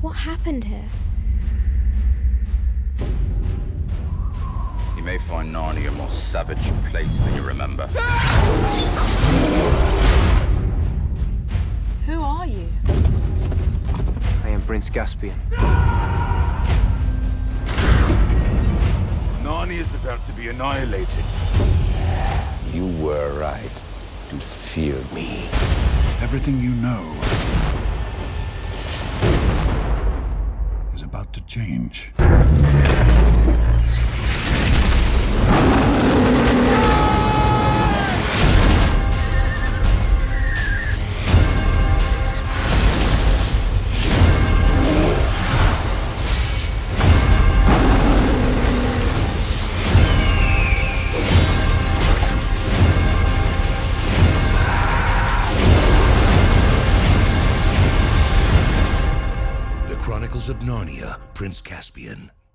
What happened here? You may find Narnia a more savage place than you remember. Who are you? I am Prince Caspian. Narnia is about to be annihilated. You were right to fear me. Everything you know is about to change. Chronicles of Narnia, Prince Caspian.